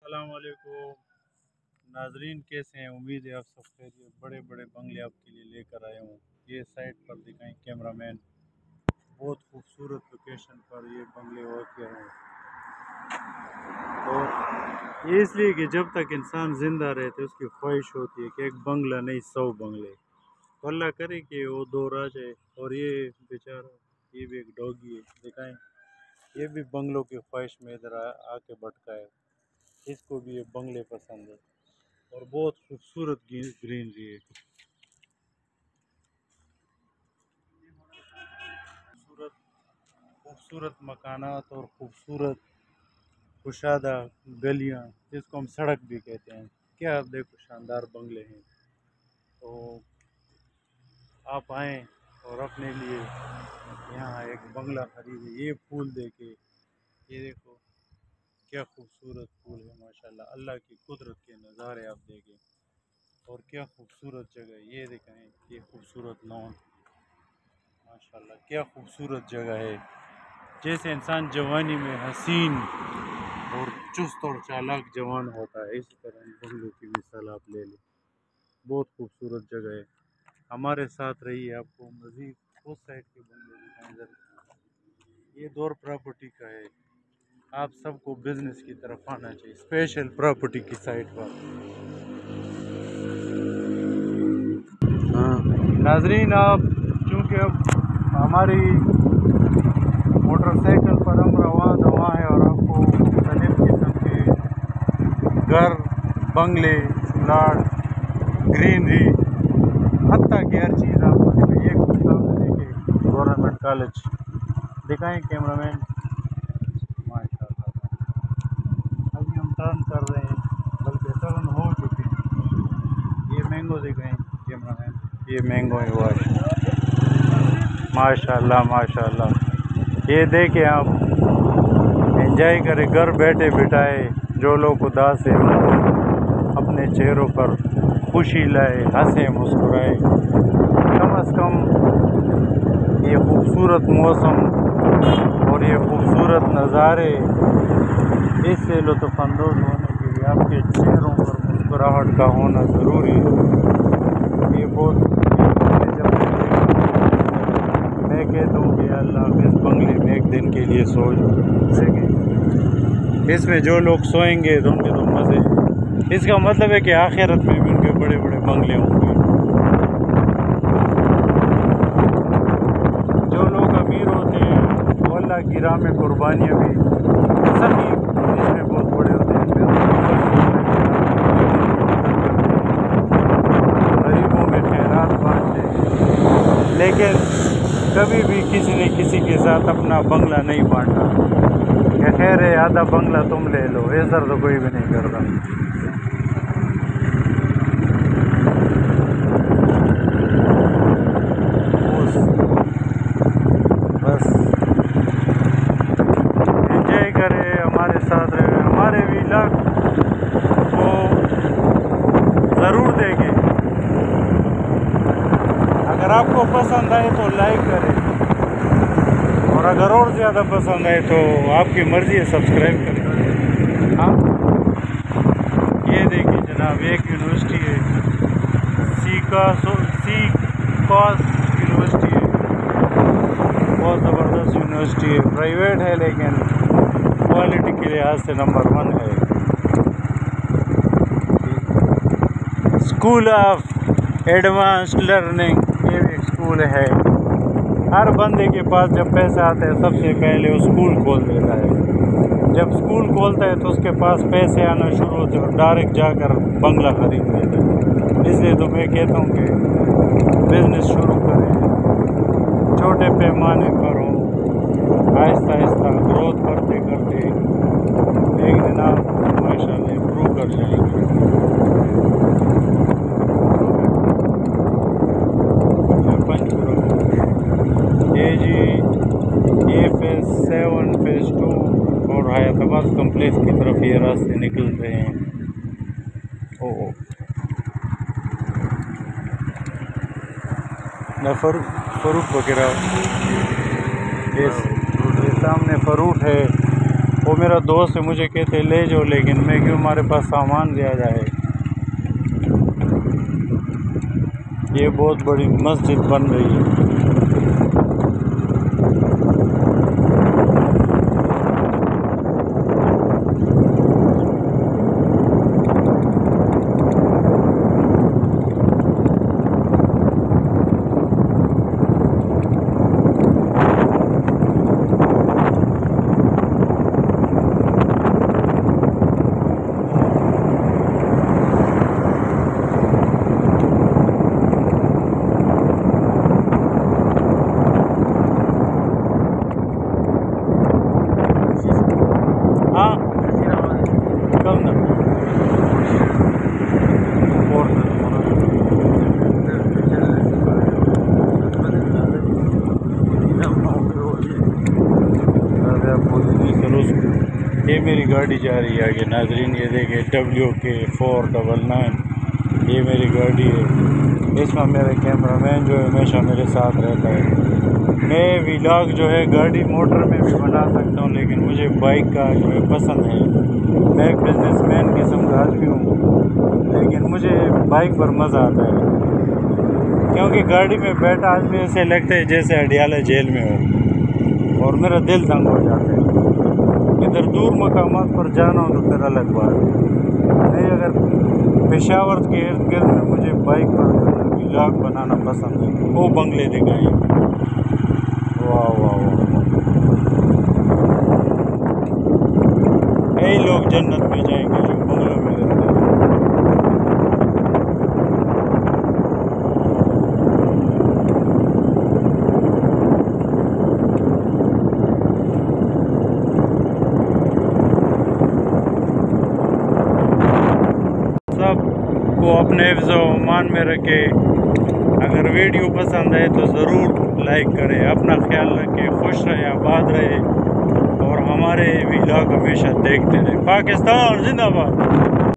अस्सलाम वालेकुम नाजरीन, कैसे हैं? उम्मीद है आप सब खैरियत। बड़े बड़े बंगले आपके लिए लेकर आया हूँ। ये साइड पर दिखाएं कैमरामैन, बहुत खूबसूरत लोकेशन पर ये बंगले होते हैं। और ये इसलिए कि जब तक इंसान ज़िंदा रहते उसकी ख्वाहिश होती है कि एक बंगला नहीं 100 बंगले। तो अल्लाह करे कि वो दौर आ जाए। और ये बेचारा, ये भी एक डॉगी है, दिखाएं। ये भी बंगलों की ख्वाहिश में इधर आके भटका है। इसको भी ये बंगले पसंद है और बहुत खूबसूरत ग्रीनरी है। खूबसूरत खूबसूरत मकानात और खूबसूरत कुशादा गलियां, जिसको हम सड़क भी कहते हैं। क्या आप देखो, शानदार बंगले हैं। तो आप आएँ और अपने लिए यहाँ एक बंगला खरीदे। ये फूल देखे, ये देखो क्या खूबसूरत फूल है माशाल्लाह। अल्लाह की कुदरत के नज़ारे आप देखें और क्या खूबसूरत जगह है। ये दिखाएं, ये खूबसूरत लॉन, माशाल्लाह क्या खूबसूरत जगह है। जैसे इंसान जवानी में हसीन और चुस्त और चालाक जवान होता है, इसी तरह इन बंगलों की मिसाल आप ले लें। बहुत खूबसूरत जगह है। हमारे साथ रहिए, आपको मज़ीद उस साइड के बंगले दिखाएं जरा। ये दौर प्रॉपर्टी का है। आप सबको बिजनेस की तरफ आना चाहिए, स्पेशल प्रॉपर्टी की साइड पर। हाँ नाजरीन, आप चूँकि अब हमारी मोटरसाइकिल पर हम रवां दवा है और आपको मुख्तलिफ किस्म के घर, बंगले, प्लाट, ग्रीनरी, हत्ता की हर चीज़ आपको दिखाई। एक सामने देखिए गवर्नमेंट कॉलेज, दिखाएं कैमरामैन, माशाल्लाह। अभी हम टर्न कर रहे हैं, बल्कि टर्न हो चुके हैं। ये मैंगो दिखाएं कैमरामैन, ये मैंगो है वाश, माशाल्लाह माशाल्लाह। ये देखें आप, एंजॉय करें, घर बैठे बिठाए। जो लोग उदास है उनको अपने चेहरों पर खुशी लाए, हंसे मुस्कुराए। कम अज़ कम ये खूबसूरत मौसम और ये खूबसूरत नज़ारे, इससे लुत्फ़अंदोज़ होने के लिए आपके चेहरों पर मुस्कुराहट का होना ज़रूरी है। ये बहुत मैं कहता हूँ कि अल्लाह इस बंगले में एक दिन के लिए सो जाएंगे। इसमें जो लोग सोएंगे तो उनके तो मज़े। इसका मतलब है कि आखिरत में भी उनके बड़े बड़े बंगले होंगे। जो लोग अमीर होते हैं वो अल्लाह की राह में कुर्बानियाँ भी सभी इसमें बहुत बड़े होते हैं। गरीबों में खैरात बांटते हैं, लेकिन कभी भी किसी ने किसी के साथ अपना बंगला नहीं बांटा। क्या खैर है, आधा बंगला तुम ले लो, ऐसा तो कोई भी नहीं करता। बस एंजॉय करें, हमारे साथ रहे, हमारे व्लॉग को ज़रूर देखें। अगर आपको पसंद आए तो लाइक करें, और अगर और ज़्यादा पसंद आए तो आपकी मर्ज़ी है, सब्सक्राइब करें। हाँ, ये देखिए जनाब, एक यूनिवर्सिटी है, सीकॉस यूनिवर्सिटी है। बहुत ज़बरदस्त यूनिवर्सिटी है, प्राइवेट है लेकिन क्वालिटी के लिहाज से नंबर 1 है। स्कूल ऑफ एडवांस्ड लर्निंग, ये भी एक स्कूल है। हर बंदे के पास जब पैसा आता है सबसे पहले वो स्कूल खोल देता है। जब स्कूल खोलता है तो उसके पास पैसे आना शुरू होते हैं और डायरेक्ट जाकर बंगला खरीद लेता है। इसलिए तो मैं कहता हूँ कि बिज़नेस शुरू करें, छोटे पैमाने पर हो, आहिस्ता आहिस्ता ग्रोथ करते करते एक दिन आप माशाल्लाह इम्प्रूव कर जाएंगे। ये जी, ये फेज़ 7 फेज़ 2 और हैदराबाद कम्प्लेक्स की तरफ ये रास्ते निकल रहे हैं। ओ न फरूट वगैरह, ये सामने फरूट है वो मेरा दोस्त है, मुझे कहते ले जाओ, लेकिन मैं क्यों, हमारे पास सामान ज़्यादा है। ये बहुत बड़ी मस्जिद बन रही है। हाँ कम ना ये मेरी गाड़ी जा रही है आगे नाजरीन, ये देखिए WK499, ये मेरी गाड़ी है। इसमें मेरा कैमरामैन जो है हमेशा मेरे साथ रहता है। मैं व्लॉग जो है गाड़ी मोटर में भी बना सकता हूँ, लेकिन मुझे बाइक का जो है पसंद है। मैं एक बिजनेसमैन किस्म का आदमी हूँ, लेकिन मुझे बाइक पर मज़ा आता है, क्योंकि गाड़ी में बैठा आदमी ऐसे लगता है जैसे अडियाला जेल में हो, और मेरा दिल तंग हो जाता है। इधर दूर मकामात पर जाना हो तो फिर अलग बात है। नहीं, अगर पेशावर के इर्द गिर्द में मुझे बाइक पर व्लॉग बनाना पसंद है। वो बंगले दिखाएँ, वाह वाह वाह, कई लोग जन्नत में जाएंगे जो बंगलों में रहते हैं। सबको अपने हिफ्ज़ व अमान में रखे। अगर वीडियो पसंद आए तो ज़रूर लाइक करें। अपना ख्याल रखें, खुश रहे, आबाद रहे, और हमारे व्लॉग हमेशा देखते रहें। पाकिस्तान जिंदाबाद।